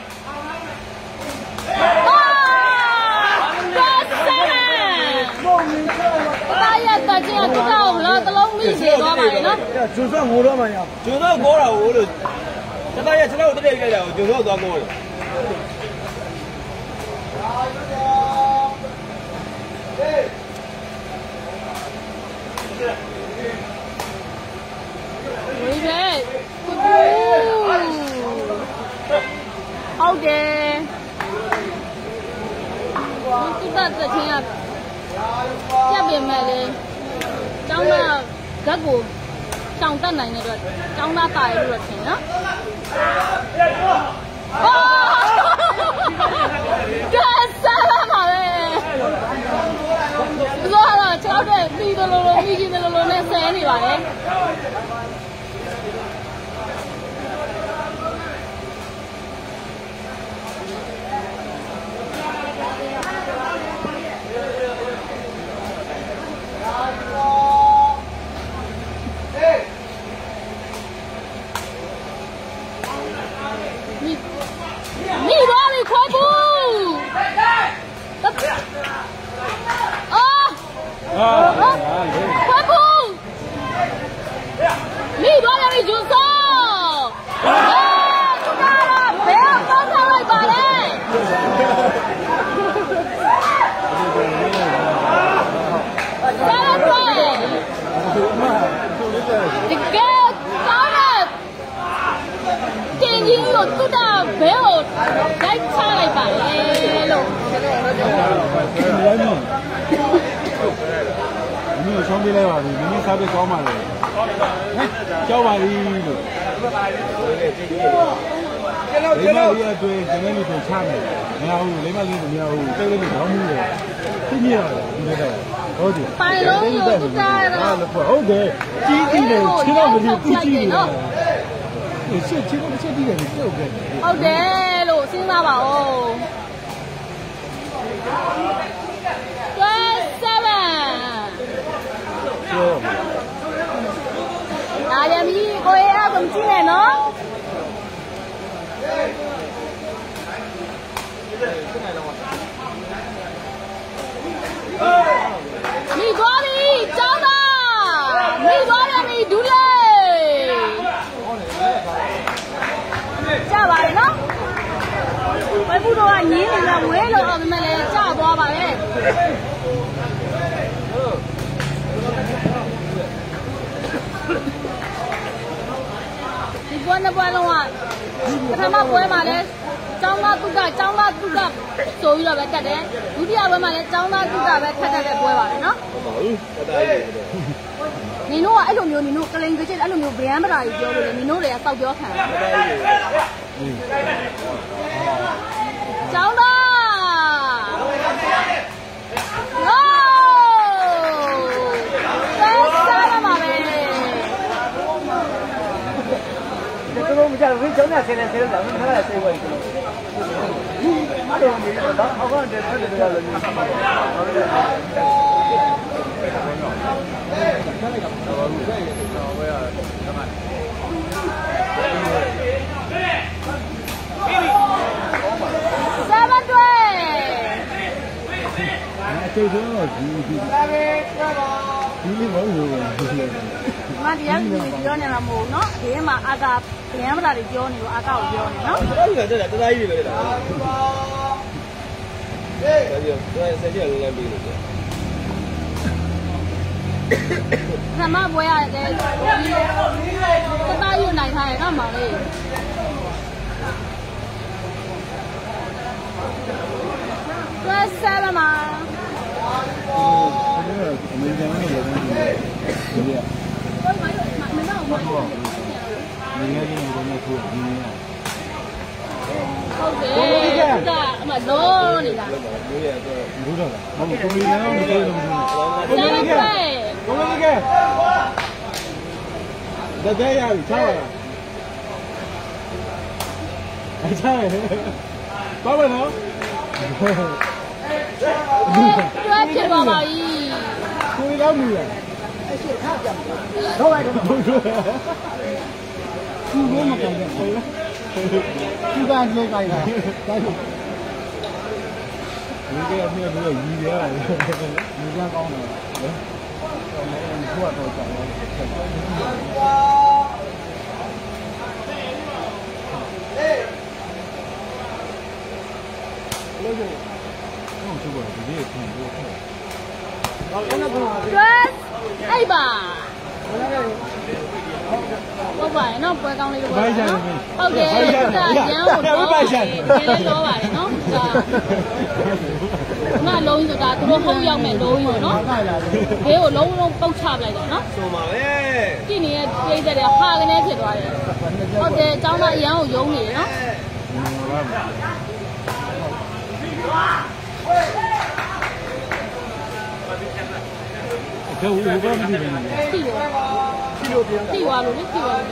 တာရတက်ချင်းကတူတော့လားတလုံးမိစီသွားပါလေနော်ဂျုံစောငိုတော့မှရဂျုံစောငိုတာဟိုလို့တသားရကျွန်တော်တို့တက်ပြလိုက်တာကိုဂျုံစောသွားငိုတယ်ဝေးပဲဟုတ်တယ်ဒီတက်တက်ချင်းကပြတ်ပြင်မဲ့လေကျောင်းသားဓာတ်ကိုတောင်တက်နိုင်တဲ့အတွက်ကျောင်းသားတာရလို့ထင်နော်ကဲစားပါမယ်လောတော့ချောက်တဲ့ပြီးတယ်လို့ပြီးကြီးတယ်လို့နဲ့ဆဲနေပါလေကြီးကိုသူ့တာဘဲကိုလိုက်ချလိုက်ပါလေလို့你有兄弟来吧？你差别高嘛嘞？交吧你了。你妈你要对，现在你都差没？没有，你妈你都没有，这个你搞么的？听见了？你这个，好的。 白龙有不在了。 OK，基地的，听到没有？基地的。你是听到不基地的，你是 OK。 好的，路先生吧哦。大家咪可以啊，咁进来喏。你多咪找到，你多了咪读嘞，加吧喏。我不多啊，你那个为了我们来加多吧嘞。ဒီပွဲနှစ်ပွဲလုံးကပထမပွဲမှာလည်းကျောင်းသားတုကဆိုပြီးတော့ပဲတက်တယ်ဒုတိယပွဲမှာလည်းကျောင်းသားတုကပဲထပ်တဲ့ပွဲပါပဲနော်ဟုတ်ပါဘူးတက်တာရေးတယ်နင်တို့ကအဲ့လိုမျိုးနင်တို့ကလိန်ကြည့်အဲ့လိုမျိုးဗရမ်းပရာကြီးပြောလို့လေနင်တို့တွေကစောက်ပြောခံတယ်ကျောင်းသား我们家为叫那现在咱们看来谁会？马上没有，好像这这个了。 三分队。 这个妈的，你ပြောနေတာမဟုတ်နော်ဒီမှာအာကာဗျမ်းမလာတွေပြောနေလို့အာကာကိုပြောနေနော်အဲ့ဒါတက်တာကြီးပဲလေလားဟေးဒါကြောင့်ဆက်ကြလုံးလိုက်ပြီးလို့ခမပွဲရတယ်တသားယူနိုင်ထားရဲ့နော်မောင်လေးတွဲဆက်ပါမှာအမေရိကန်နဲ့လည်းဒီလို你那边有没有出？ ဟုတ်တယ်အမလုံးနေတာဘူးတော့မဟုတ်ကိုမီလည်းမသိလို့မသိဘူးကိုမီကတဲ့ရပြီချားပါလားအချားရပါမနော်တွဲဖြစ်ပါပါကြီးကိုမီလည်းမူရတော့လိုက်တော့သူ့ဘုံမကန်တယ်ဟုတ်လားသူကလည်းကိုင်တာဒါဆိုဒီကအမေတို့ရည်ရတယ်ဒီကကောင်းတယ်နော်ဘုရားတော့ကြောက်တယ်လို့ဟုတ်သူကဒီနေ့ပြန်လို့တွဲအဲ့ပါဟုတ်ပါရဲ့နော်ပွဲကောင်းလေးလို့ဟုတ်တယ်ဟုတ်ကဲ့ဒါရန်ကိုတော့နည်းနည်းတော့ပါတယ်နော်ဒါမလုံးဆိုတာသူတို့ဟုတ်ရောက်မဲ့လုံးရောနော်ဘေးကိုလုံးလုံးပုတ်ချပလိုက်တယ်နော်ဆိုပါပဲကြည့်နေတဲ့ပြိတ္တတွေဟာကနေဖြစ်သွားတယ်ဟုတ်တယ်အเจ้าသားအရန်ကိုယုံနေတယ်နော်这我不知道你们。 地瓜路的地瓜路。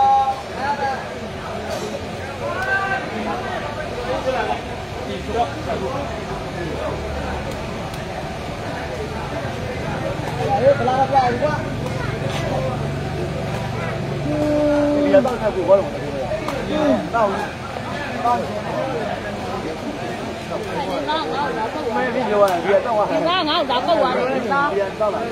哎，不拉不拉一个。别当太古怪了，那我。没啤酒啊，别等我。 你看俺有啥够啊？ 别到了。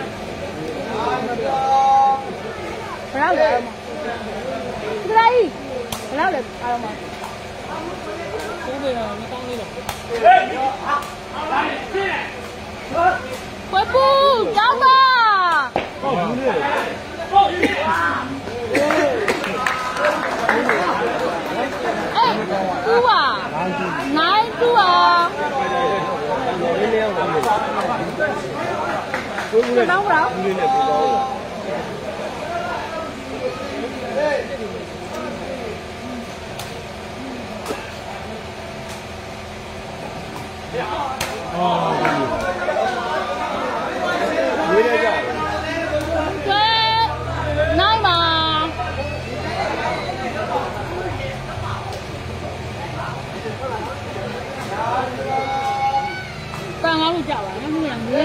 不让来吗？这个来，不让来，来吗？不对了，你当那个。回步，找吧。 报名的。报名。 Cái nóng đâu? Như này cũng có. Nói mà con ngáo đi chậu à, nó không làm gì.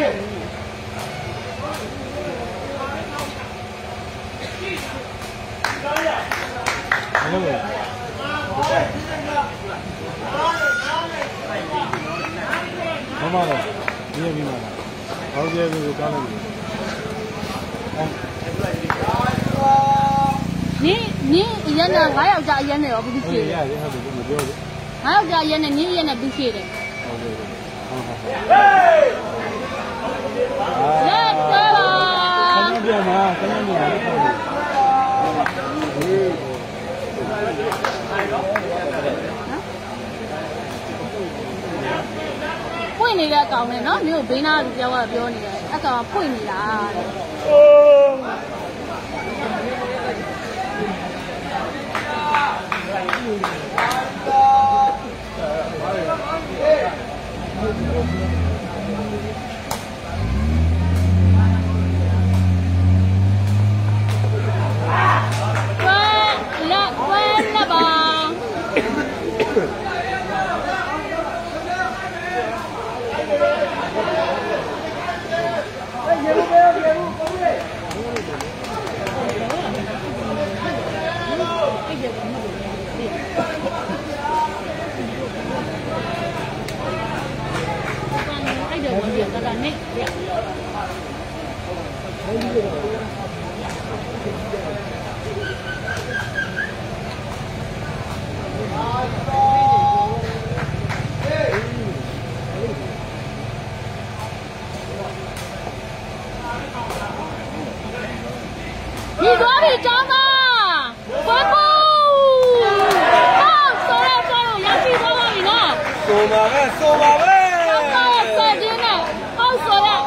Mama rồi, đi đi mà, ao kia cái cá này. Ní yên là gái ao cha yên này ở bên kia. Dạ, thế thôi cũng được rồi. Gái ao cha yên này ní yên là bên kia đấy. Yes, chơi bà. Cái này mà, cái này mà. Quên này cái cậu này nó nếu bên nào thì vào biểu này cái cậu quên này là quen là bà. Ai được một việc là nè. Đi qua đi trong à, quay bu, số rồi, giá trị bao nhiêu nữa? Số mà về. Số gì nè, số đấy.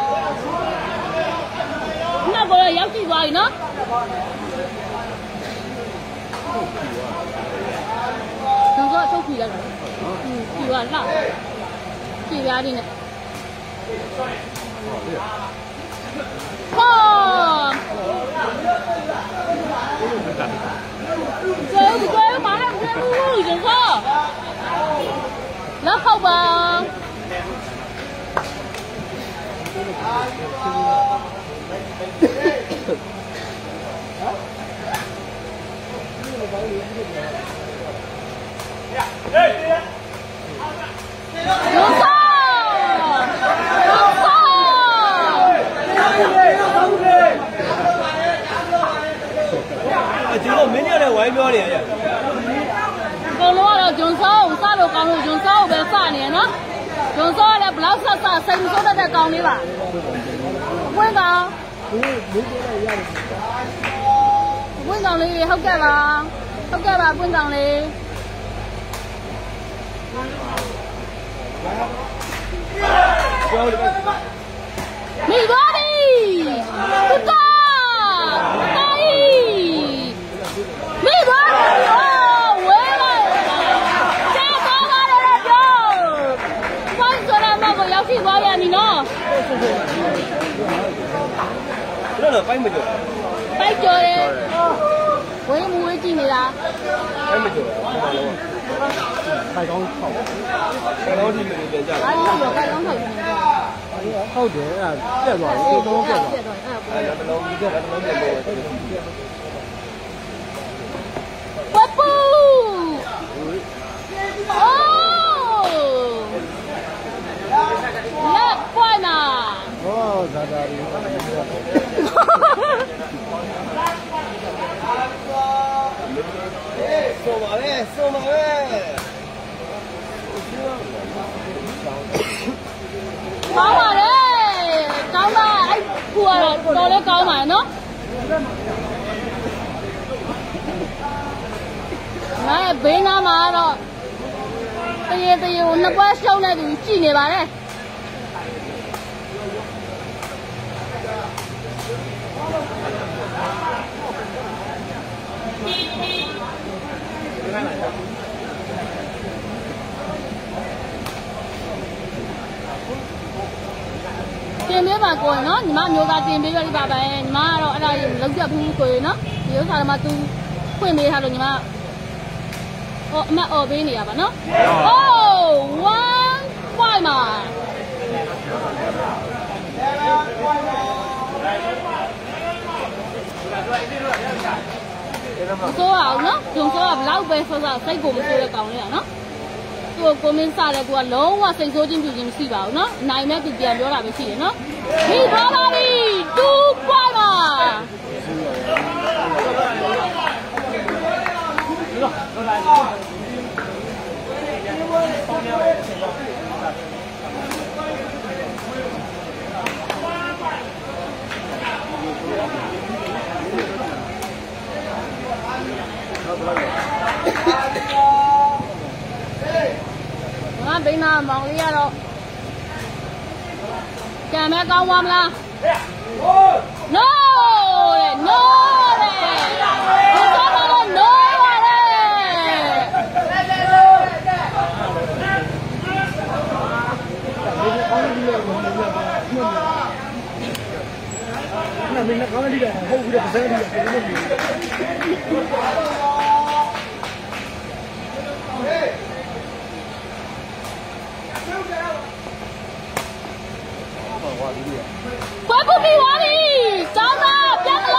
Nó gọi là giá trị bao nhiêu nữa? Chúng tôi không kỳ là, kỳ là nào? Kỳ là đi nè. Chơi mà làm sao vui được không? Nó không à? Đúng không? Chỉ có mấy người này quay biểu đi. Con nó là chúng sâu, sao được con người chúng sâu về xa này nó. Chúng sâu là bao xa xa xanh số đã con đi bà. Quên con. Quên con đi không kêu bà. Không kêu bà quên con đi. Đi đó đi. Chúng ta. Đi đó đi. Thì bao giờ mình nó đó là bay mà chưa bay chơi đấy với mua cái gì này là bay mà chưa Khai con khẩu. cái đó thì mình để ra ai nhiều cái đóng thử Khẩu thế là chết rồi, tôi không chết rồi. là nó để Bắp bu Lep quan à? Dạ dạ đi. Số mà về. Có mà đấy, có mà anh cua rồi đấy có mà nó. Này bên nào mà rồi. Bây giờ nó quá sâu này thì chỉ này bà đấy. တင်ပေးပါကိုနော်ညီမမျိုးသားတင်ပေးရလိပါပဲညီမကတော့အဲ့ဒါကြီးလောက်ချက်ဘူးကိုနော်ဒီဥစ္စာကမှ तू ဖွင့်ပေးထားလို့ညီမဟောအမတ်အော်ပေးနေရပါနော်အိုး1 5မှာဆိုအောင်နော်ဂျုံဆိုကဘလောက်ပဲဆိုတော့စိတ်ကိုမဆိုးတဲ့ကောင်လေးอ่ะနော်သူ့ကိုမင်းစားတယ်သူကလုံးဝစိတ်ဆိုးခြင်းပြူခြင်းမရှိပါဘူးနော်နိုင်မဲ့သူပြန်ပြောတာပဲရှိတယ်နော်ဒီထားပါပြီ2 5ပါငါဘိန်းနာမောင်လေးကတော့ကြံမဲကောင်းသွားမလား no တဲ့ no တဲ့ဒီတော့တော့ no ပါလေ那没那刚才那个后边的不是那个， 快不比我哩，张了，变了，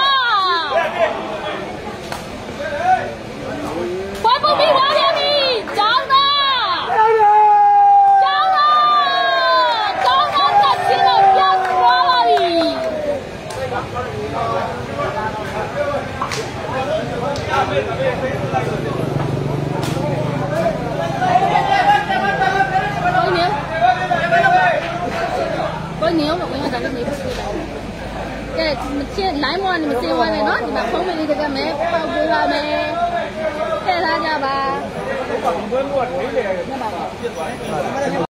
快不比我哩，张了，张了，张了，再起了，变死我了哩。我牛了，我应该咱这没不对的。这先来嘛，你们先玩的喏，你们后面的这个没包过了没？带他家吧。那吧。